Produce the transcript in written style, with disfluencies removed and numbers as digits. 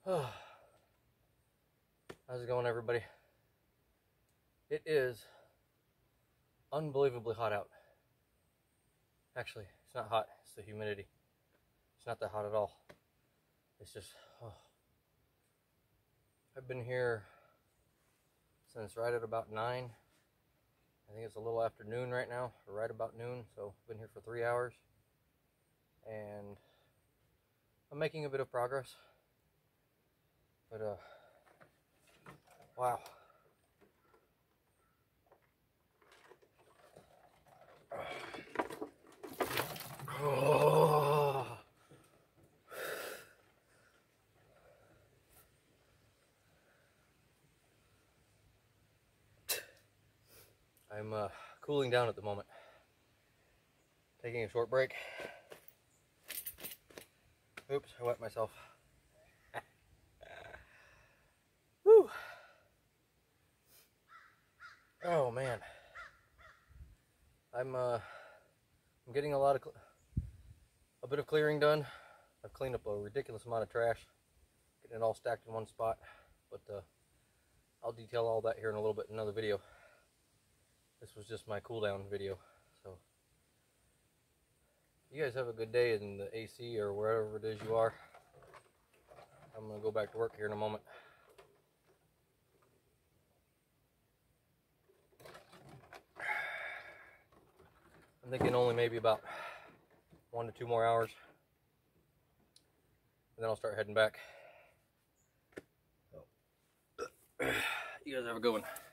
How's it going, everybody? It is unbelievably hot out. Actually, it's not hot, it's the humidity. It's not that hot at all. It's just, I've been here since right at about 9. I think it's a little after noon right now, or right about noon, so I've been here for 3 hours. And I'm making a bit of progress. But, wow. Oh. I'm cooling down at the moment. Taking a short break. Oops, I wet myself. Whew. Oh man. I'm getting a bit of clearing done. I've cleaned up a ridiculous amount of trash, getting it all stacked in one spot. But I'll detail all that here in a little bit in another video. This was just my cool down video. So you guys have a good day in the AC or wherever it is you are. I'm gonna go back to work here in a moment. I'm thinking only maybe about 1 to 2 more hours, and then I'll start heading back. You guys have a good one.